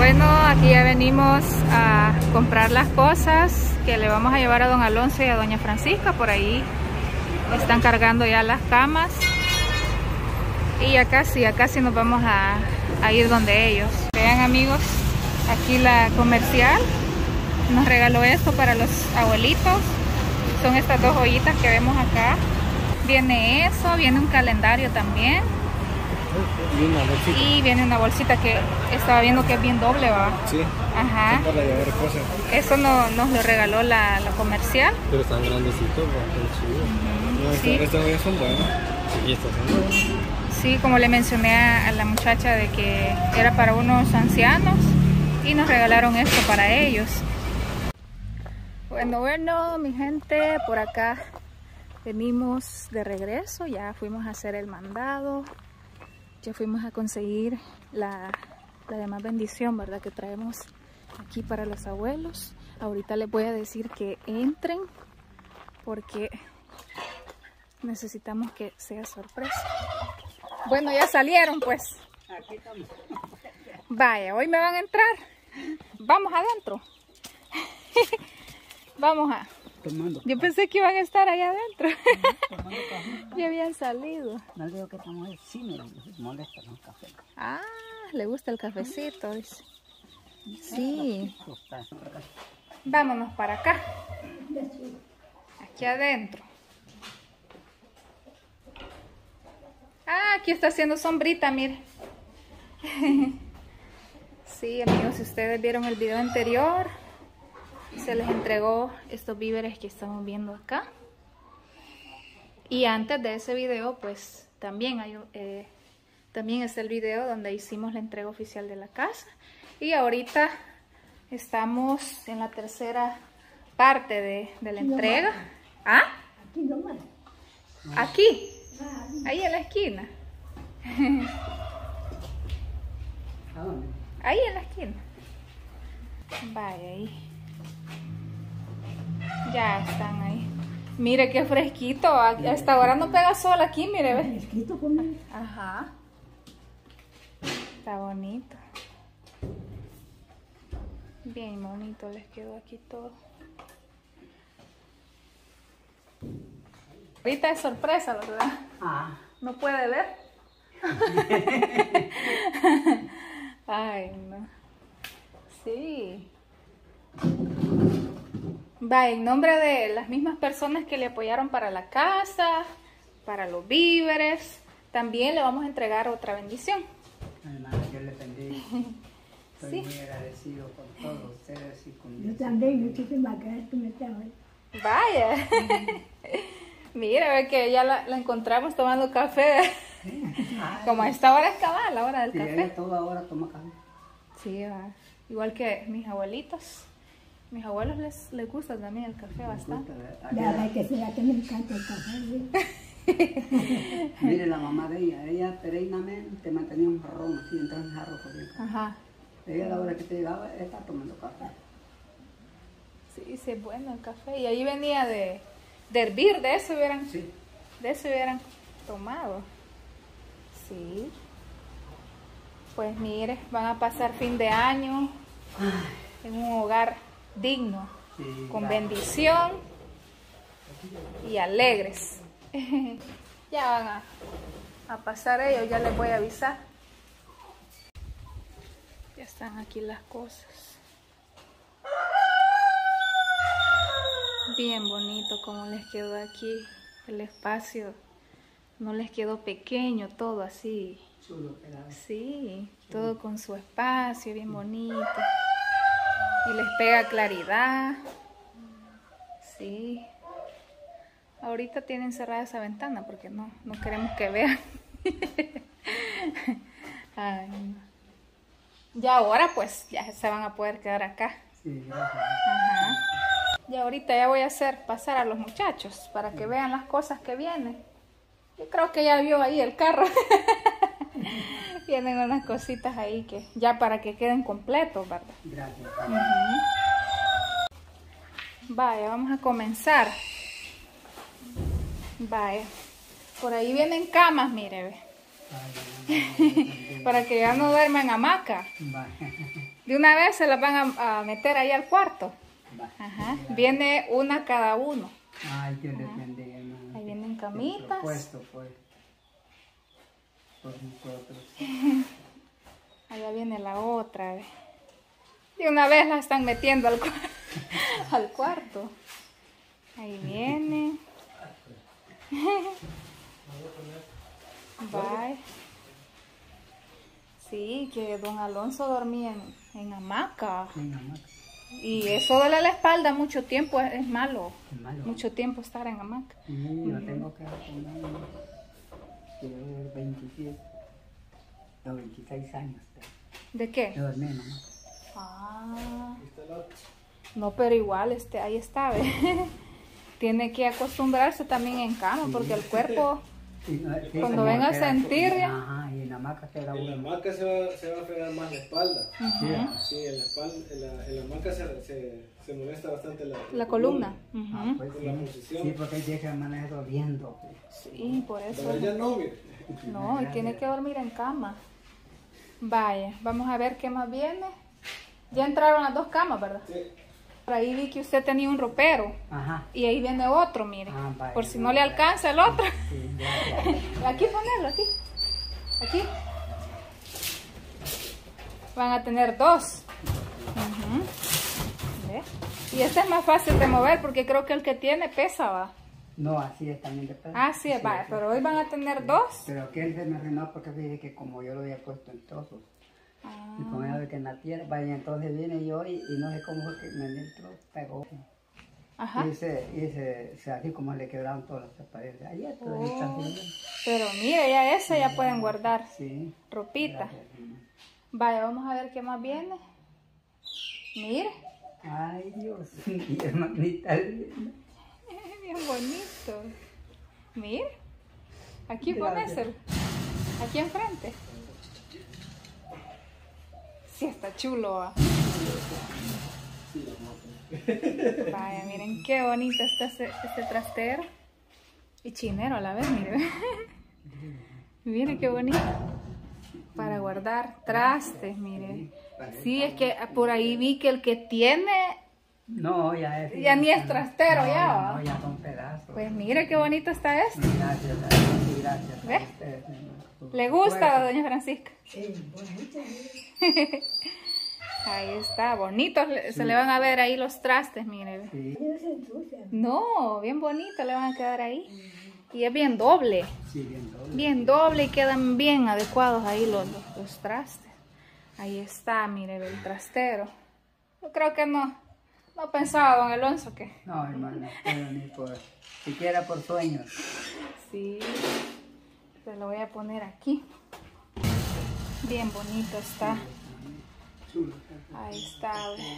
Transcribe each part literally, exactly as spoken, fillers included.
Bueno, aquí ya venimos a comprar las cosas que le vamos a llevar a don Alonso y a doña Francisca. Por ahí están cargando ya las camas. Y ya casi, ya casi nos vamos a, a ir donde ellos. Vean, amigos, aquí la comercial nos regaló esto para los abuelitos. Son estas dos ollitas que vemos acá. Viene eso, viene un calendario también. Y una bolsita. Y viene una bolsita que estaba viendo que es bien doble, ¿va? Sí. Ajá. Para llevar cosas. Eso no, nos lo regaló la, la comercial. Pero están grandecitos, ¿no? Uh-huh. Sí. Estas ollas son buenas. Y estas son buenas. Sí, como le mencioné a, a la muchacha de que era para unos ancianos y nos regalaron esto para ellos. Bueno, bueno, mi gente, por acá venimos de regreso. Ya fuimos a hacer el mandado. Ya fuimos a conseguir la, la demás bendición, ¿verdad? Que traemos aquí para los abuelos. Ahorita les voy a decir que entren porque necesitamos que sea sorpresa. Bueno, ya salieron pues. Vaya, hoy me van a entrar. Vamos adentro. Vamos a... Tomando. Yo pensé que iban a estar allá adentro. Ya habían salido. No digo que estamos ahí, sí me molesta el café. Ah, le gusta el cafecito, dice. Sí. Vámonos para acá. Aquí adentro. Ah, aquí está haciendo sombrita, mire. Sí, amigos, si ustedes vieron el video anterior, se les entregó estos víveres que estamos viendo acá. Y antes de ese video, pues también hay eh, también está el video donde hicimos la entrega oficial de la casa. Y ahorita estamos en la tercera parte de, de la entrega. ¿Ah? Aquí nomás. Aquí. Ahí en la esquina. ¿A dónde? Ahí en la esquina. Vaya ahí. Ya están ahí. Mire qué fresquito. Hasta ahora no pega sol aquí, mire, ve. Fresquito conmigo. Ajá. Está bonito. Bien bonito les quedó aquí todo. Ahorita es sorpresa, ¿verdad? Ah. ¿No puede ver? Ay, no. Sí. Va, en nombre de las mismas personas que le apoyaron para la casa, para los víveres, también le vamos a entregar otra bendición. Hermana, yo le bendiga. Estoy Sí. muy agradecido con todos ustedes y con Yo mis también, muchísimas gracias por estar hoy. Vaya. Mira, ve que ya la, la encontramos tomando café. Como a esta hora es cabal, la hora del Sí, café. ella toda hora toma café. Sí, va. Igual que mis abuelitos. Mis abuelos les, les gusta también el café bastante. La verdad que será que me encanta el café. ¿Sí? Mire la mamá de ella, ella perenamente mantenía un jarrón así, entraba en jarro corriendo. Ajá. Ella a la hora que te llegaba, ella estaba tomando café. Sí, sí, es bueno el café. Y ahí venía de, de hervir, de eso hubieran, Sí. de eso hubieran tomado. Sí. Pues mire, van a pasar fin de año en un hogar digno, Sí, con claro. bendición y alegres. Ya van a, a pasar ellos, ya les voy a avisar. Ya están aquí las cosas. Bien bonito como les quedó aquí el espacio. No les quedó pequeño, todo así. Chulo quedaba. Sí, todo con su espacio, bien bonito. Y les pega claridad. Sí. Ahorita tienen cerrada esa ventana porque no, no queremos que vean. Ay, no. Ya ahora pues ya se van a poder quedar acá. Sí, gracias. Ajá. Y ahorita ya voy a hacer pasar a los muchachos para que vean las cosas que vienen. Yo creo que ya vio ahí el carro. Tienen unas cositas ahí que ya para que queden completos, ¿verdad? Gracias. Uh-huh. Vaya, vamos a comenzar. Vaya. Por ahí vienen camas, mire, ve. Para que ya no duerman en hamaca. Vale. De una vez se las van a, a meter ahí al cuarto. Va. Ajá. Viene una cada uno. Ay, Dios les bendiga, hermano. Ahí vienen Qué camitas. propuesto, pues, por nosotros. Allá viene la otra. ¿Ve? De una vez la están metiendo al, cua- al cuarto. Ahí viene. Bye. Sí, que don Alonso dormía en, en hamaca. Venga, mamá. Y eso duele la espalda mucho tiempo, es, es malo. Es malo. Mucho tiempo estar en hamaca. Sí, yo tengo que poner veintisiete o veintiséis años ¿De qué? de dormir, mamá. Ah. No, pero igual, este, ahí está, ¿ve? Tiene que acostumbrarse también en cama, porque el cuerpo, Sí, no, sí, cuando como venga a queda- sentir ya. Ajá, y en la hamaca queda En la uno. hamaca se va, se va a fregar más la espalda. Sí, Sí, en la, espalda, en la, en la hamaca se, se, se molesta bastante la, La columna. ah, Ujú. pues Con la sí. posición. Sí, porque hay días que amanece doliendo. pues. Sí, por eso. Pero ella no, mire. No, y tiene que dormir en cama. Vaya, vamos a ver qué más viene. Ya entraron las dos camas, ¿verdad? Sí. Por ahí vi que usted tenía un ropero. Ajá. Y ahí viene otro, mire. Ah, vaya, por si no vaya. le alcanza el otro. Sí, gracias. Aquí ponerlo, aquí. Aquí. Van a tener dos. Ujú. ¿Ve? Y este es más fácil de mover porque creo que el que tiene pesa, va. No, así es también de peso. Ah, sí, va. así. Pero hoy van a tener dos. Pero que él se me arruinó porque dije que como yo lo había puesto en trozos. Ah, Y con eso de que en la tierra, vaya, entonces vine yo y, y no sé cómo fue que me entró, pegó. ajá. Y se, y se, se- así como le quebraron todas las paredes. Ahí está, ahí está Oh. bien. Pero mire, ya ese ya pueden guardar Sí. ropita. Gracias, hermano. Vaya, vamos a ver qué más viene. Mire. Ay, Dios, mi hermanita linda. Bien bonito. Mire. Aquí Gracias. ponéselo. Aquí enfrente. Sí, está chulo. ¿Va? Vaya, miren qué bonito está este, este trastero. Y chinero a la vez, mire. Miren qué bonito. Para guardar trastes, mire. Sí, es que por ahí vi que el que tiene, No, ya es. Ya ni es trastero, no, ya, ¿va? No, ya son pedazos. pues mire qué bonito está este. Gracias, a Dios, y gracias. ¿Ve? A ustedes, hermano. ¿Le gusta a doña Francisca? Sí, bonito. Ahí está, bonitos, le- se le van a ver ahí los trastes, mire. Sí, No se ensucian. No, bien bonito le van a quedar ahí. Y es bien doble, sí, bien doble. bien doble y quedan bien adecuados ahí los, los, los trastes. Ahí está, mire, el trastero. Yo creo que no, no pensaba don Alonso que... No, hermano, pero ni por, siquiera por sueños. Sí, se lo voy a poner aquí. Bien bonito está. Chulo. Ahí está.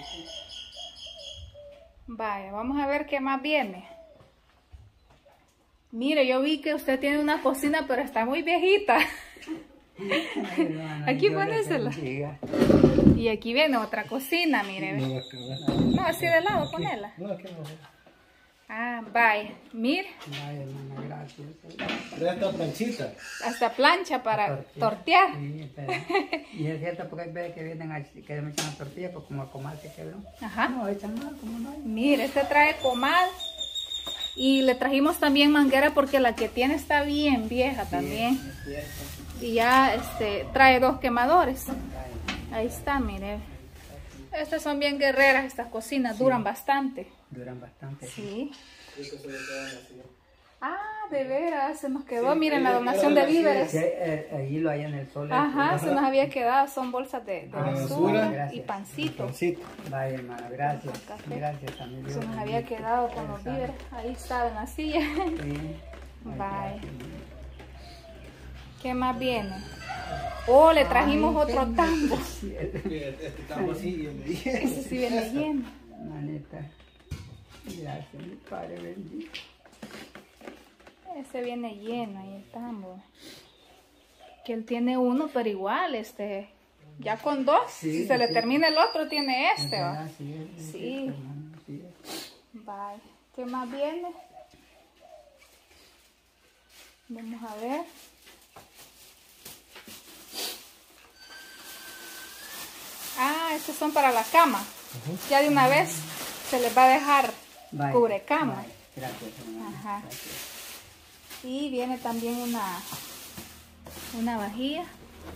Vaya, vamos a ver qué más viene. Mire, yo vi que usted tiene una cocina, pero está muy viejita. Ay, hermano, Aquí Dios les ponésela. bendiga. Y aquí viene otra cocina, mire. No ve. va a acabar. No, así de lado, ponela. No, aquí no. Ah, vaya. Mire, Ay, hermano, gracias. Trae esta planchita. hasta plancha para Tortilla. tortear. Sí, pero- y es cierto porque hay veces que vienen a, que me echan la tortilla, pues como el comal se quebró. Ajá. No, echan nada, como no hay. Mire, este trae comal. Y le trajimos también manguera porque la que tiene está bien vieja también. Es cierto. Y ya este trae dos quemadores. Ay, Ahí está, mire. Estas son bien guerreras, estas cocinas, duran bastante. duran bastante. Sí. Esto se le quedan así. Ah, de veras, se nos quedó, Sí, miren, la ellos donación quedaron de así. víveres. Sí, eh, ahí lo hay en el sol. Ajá, se nos había quedado, son bolsas de, de Ah, basura gracias. y pancito. Pancito. Vaya, hermano, gracias. Café. Gracias a mi Dios. Se nos había quedado con los víveres, ahí estaba en la silla. Sí. Bye. ¿Qué más viene? Oh, le trajimos otro tambo. Mira, este tambo así bien bien. Ese sí viene lleno. Manita. Gracias, mi Padre bendito. Ese viene lleno, ahí el tambo. Que él tiene uno, pero igual, este, ya con dos, Sí, si se le sí. termina el otro, tiene este, ¿va? Así es, es Sí. cierto, hermano, así es. Vale. ¿Qué más viene? Vamos a ver. Ah, estos son para la cama. Uh-huh. Ya de una vez se les va a dejar Bye. cubrecama. Bye. Gracias, hermano. Ajá. Gracias. Y viene también una, una vajilla.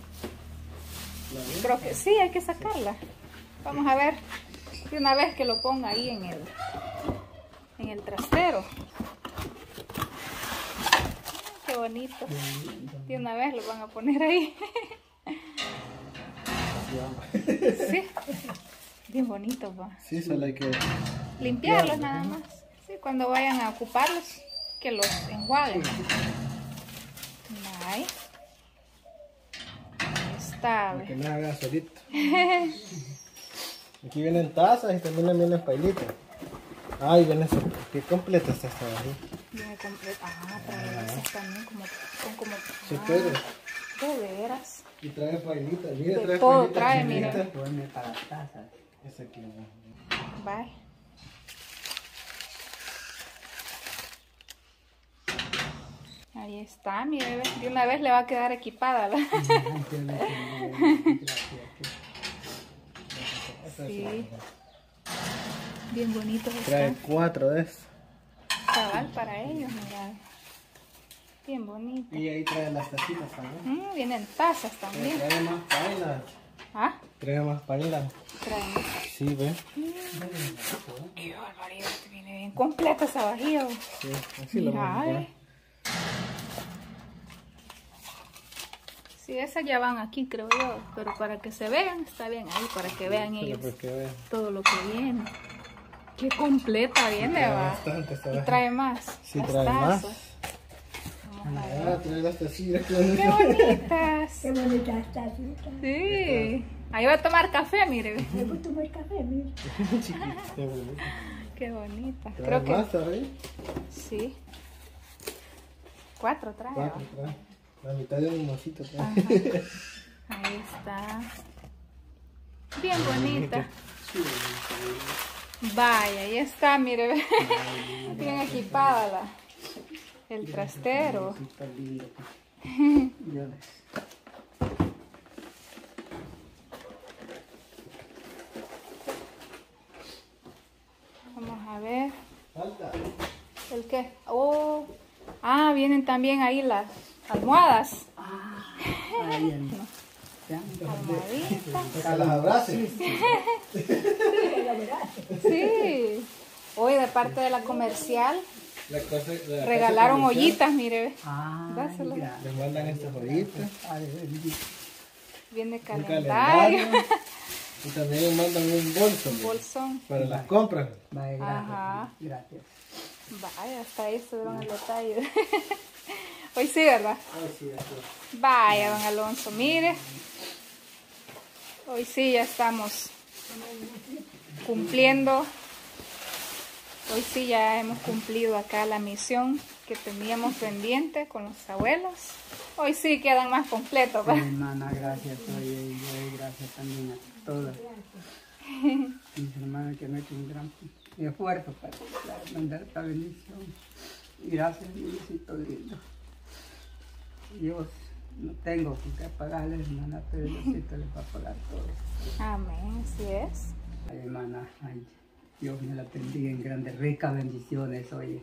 Creo que sí, hay que sacarla. Vamos a ver de una vez que lo ponga ahí en el, en el trastero. Qué bonito. De una vez lo van a poner ahí. Sí, bien bonito, pa. Sí, solo hay que limpiarlos nada más. Sí, cuando vayan a ocuparlos, que los enjuaguen. Ahí está. que no haga solito. Aquí vienen tazas y también vienen pailitas. Ay, viene eso. Qué completa está esta ahí. Viene completa. Ah, trae esas también como, son como. Sí, ah, puede. de veras. Y trae pailitas. Mire, De trae todo pailitas. trae, chiquitas. mire. Ponme para tazas. Esa aquí. Bye. Ahí está, mi bebé. De una vez le va a quedar equipada. ¿La? Sí. Bien bonitos Trae están. cuatro de esos. Cabal para ellos, mira. Bien bonito. Y ahí trae las tacitas también. Mm, vienen tazas también. Trae más pailas. ¿Ah? Trae más pailas. Traen. Sí, ve. Mm. Qué barbaridad. Viene bien completa esa vajilla. Sí, así lo Mira, vamos a poner. eh. Sí, esas ya van aquí, creo yo. Pero para que se vean, está bien ahí. Para que vean Solo ellos porque vean. todo lo que viene. Qué completa viene, Trae va. bastante esta Y vajilla. trae más. Sí, las trae más. tazas. Vamos a ver. Ah, trae las tacitas. Qué bonitas. Qué bonita está, sí. Sí. Ahí va a tomar café, mire. Me gusta tomar café, mira. Chiquita, qué bonita. Qué bonita. ¿Trae Creo que más ahí? sí. Cuatro trae. Cuatro ¿va? trae. La mitad de un mocito trae. Ajá. Ahí está. Bien bonita. Vaya, ahí está, mire. Bien equipada la, el trastero. Está lindo. Yo les- Vamos a ver. Falta. ¿El qué? Oh. Ah, vienen también ahí las almohadas. Ahí en- ya. Almohaditas. Para que las abraces. Sí. Hoy de parte de la comercial La cosa, la regalaron casa comercial, ollitas, mire. Ay, Dáselo. gracias. Les mandan estas ollitas. Padre bendito. Viene Un calendario. calendario. Y también les mandan un bolso. mire, Bolsón. Para las compras. Vaya, gracias. Ajá. Gracias. Vaya, hasta ahí estuvieron el detalle. Hoy sí, ¿verdad? Ah, sí, así. Vaya, don Alonso, mire. Hoy sí ya estamos cumpliendo. Hoy sí ya hemos cumplido acá la misión que teníamos pendiente con los abuelos. Hoy sí quedan más completos, Sí, ¿verdad? hermana, gracias. Oye, y yo doy gracias también a todas mis hermanos que han hecho un gran esfuerzo para mandar esta bendición. Y gracias, mi Diosito lindo. Dios, no tengo con qué pagarle, hermana, pero Diosito les va a pagar todo. Amén, así es. Ay, hermana, ay, Dios me la bendiga en grandes, ricas bendiciones, oye.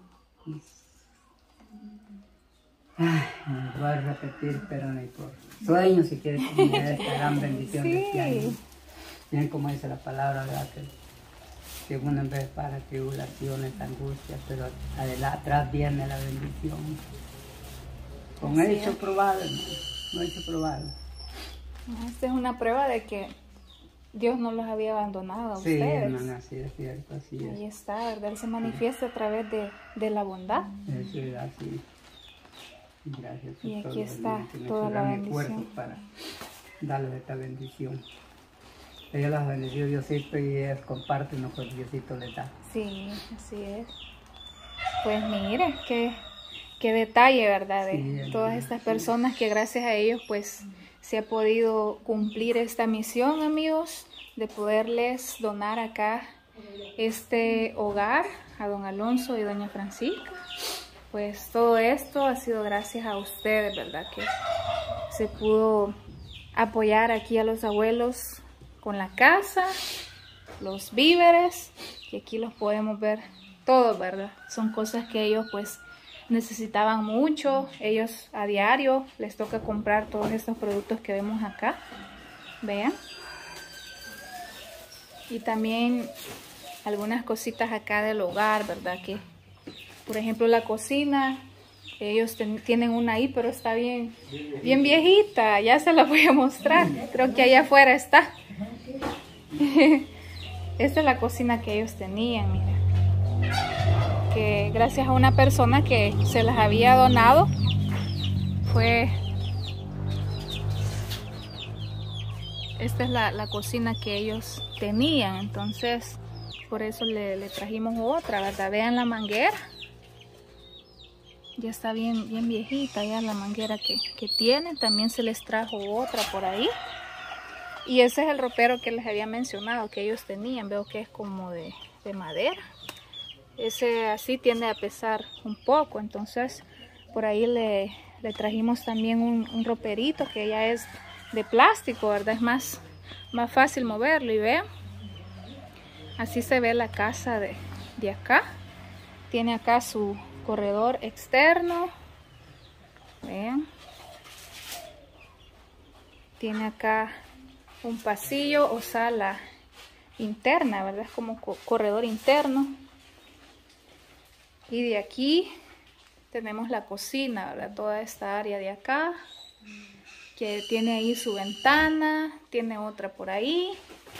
Ay, me voy a repetir, pero ni por sueños si quieres tener esta gran bendición de este año. Bien como dice la palabra, ¿verdad? Que, que uno en vez para tribulaciones, angustias, pero adelante, atrás viene la bendición. Con Así hecho es. probado, hermano, no hecho probado. Esta es una prueba de que Dios no los había abandonado a Sí, ustedes. hermana, así es cierto, así Ahí es. está, ¿verdad? Él se manifiesta a través de, de la bondad. Eso es así. Gracias. por Y aquí todo, está hermano, que han toda hecho la gran esfuerzo bendición. para darles esta bendición. Ella las bendició Diosito y ellas comparten lo que Diosito les da. Sí, así es. Pues mire, qué, qué detalle, ¿verdad? De Sí, todas hermana, estas sí. personas que gracias a ellos pues se ha podido cumplir esta misión, amigos, de poderles donar acá este hogar a don Alonso y doña Francisca. Pues todo esto ha sido gracias a ustedes, ¿verdad? Que se pudo apoyar aquí a los abuelos con la casa, los víveres, y aquí los podemos ver todos, ¿verdad? Son cosas que ellos pues necesitaban mucho. Ellos a diario les toca comprar todos estos productos que vemos acá. Vean. Y también algunas cositas acá del hogar, ¿verdad? Que, por ejemplo, la cocina, ellos ten, tienen una ahí, pero está bien, bien viejita. Ya se la voy a mostrar. Creo que allá afuera está. Esta es la cocina que ellos tenían, mira. Que gracias a una persona que se las había donado, fue... Esta es la, la cocina que ellos tenían, entonces por eso le, le trajimos otra, ¿verdad? Vean la manguera. Ya está bien, bien viejita ya la manguera que, que tienen. También se les trajo otra por ahí. Y ese es el ropero que les había mencionado que ellos tenían. Veo que es como de, de madera. Ese así tiende a pesar un poco. Entonces por ahí le, le trajimos también un, un roperito que ya es de plástico, ¿verdad? Es más, más fácil moverlo. Y vean, así se ve la casa de, de acá. Tiene acá su corredor externo. Vean. Tiene acá un pasillo o sala interna, ¿verdad? Es como co corredor interno. Y de aquí tenemos la cocina, ¿verdad? Toda esta área de acá, que tiene ahí su ventana, tiene otra por ahí.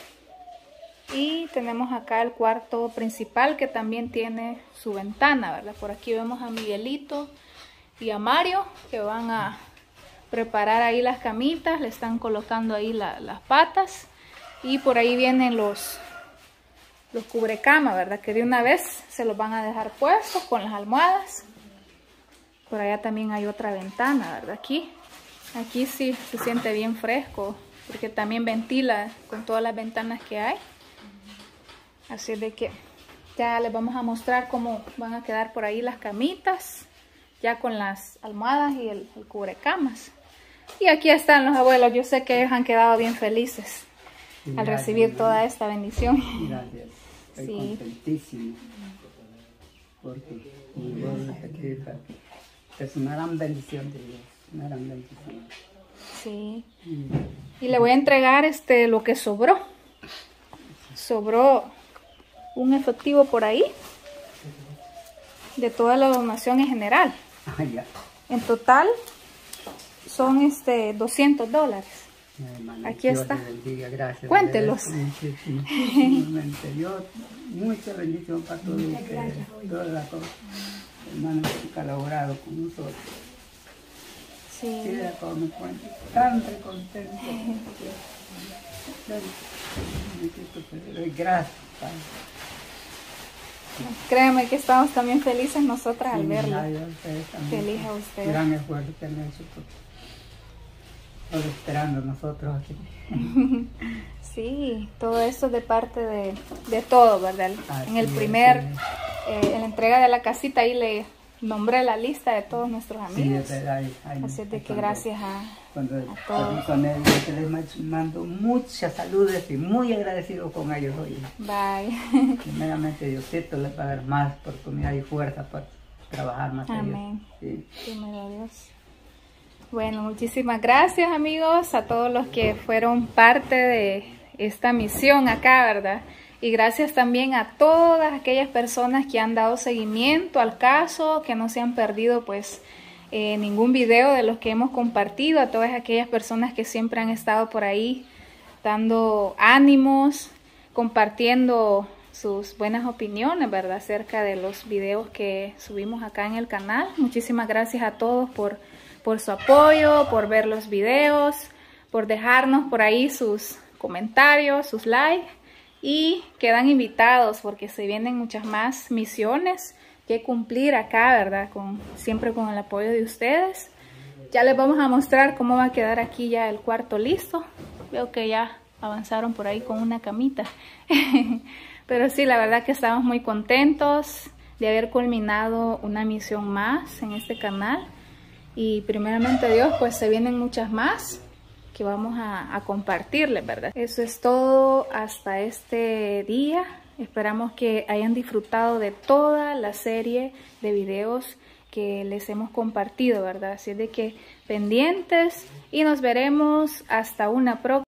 Y tenemos acá el cuarto principal que también tiene su ventana, ¿verdad? Por aquí vemos a Miguelito y a Mario que van a preparar ahí las camitas, le están colocando ahí la, las patas. Y por ahí vienen los, los cubrecamas, ¿verdad? Que de una vez se los van a dejar puestos con las almohadas. Por allá también hay otra ventana, ¿verdad? Aquí, aquí sí se siente bien fresco porque también ventila con todas las ventanas que hay. Así de que ya les vamos a mostrar cómo van a quedar por ahí las camitas, ya con las almohadas y el, el cubrecamas. Y aquí están los abuelos, yo sé que ellos han quedado bien felices sí, al gracias, recibir toda esta bendición. Gracias, estoy sí. contentísimo, porque es una gran bendición de Dios, una gran bendición. Sí, mm. Y le voy a entregar este lo que sobró, sobró un efectivo por ahí de toda la donación en general. Ah, ya. En total son este doscientos dólares. Hermana, aquí Dios está. Bendiga, gracias. Cuéntelos. Dios, mucha bendición para todos ustedes. Toda la cosa. Hermano, que ha colaborado con nosotros. Sí. Sí, como me cuento, tan recontento. Gracias, Padre. Créeme que estamos también felices nosotras al sí, verlo. Feliz a ustedes. Gran esfuerzo que han hecho por, por esperando nosotros aquí. Sí, todo esto es de parte de, de todo, ¿verdad? Así en el es, primer, sí. eh, en la entrega de la casita ahí le nombré la lista de todos nuestros amigos. Sí, es verdad, hay, hay, así de que cuando, gracias a, cuando, a todos. Con él, les mando muchas saludos y muy agradecido con ellos hoy. Bye. Primeramente Diosito les va a dar más oportunidad y fuerza para trabajar más. Amén. Sí. Primero Dios. Bueno, muchísimas gracias amigos a todos los que fueron parte de esta misión acá, ¿verdad? Y gracias también a todas aquellas personas que han dado seguimiento al caso, que no se han perdido pues eh, ningún video de los que hemos compartido, a todas aquellas personas que siempre han estado por ahí dando ánimos, compartiendo sus buenas opiniones, ¿verdad? Acerca de los videos que subimos acá en el canal. Muchísimas gracias a todos por, por su apoyo, por ver los videos, por dejarnos por ahí sus comentarios, sus likes. Y quedan invitados porque se vienen muchas más misiones que cumplir acá, ¿verdad? Con, siempre con el apoyo de ustedes. Ya les vamos a mostrar cómo va a quedar aquí ya el cuarto listo. Veo que ya avanzaron por ahí con una camita. Pero sí, la verdad que estamos muy contentos de haber culminado una misión más en este canal. Y primeramente Dios, pues se vienen muchas más. que vamos a, a compartirles, ¿verdad? Eso es todo hasta este día. Esperamos que hayan disfrutado de toda la serie de videos que les hemos compartido, ¿verdad? Así de que pendientes y nos veremos hasta una próxima.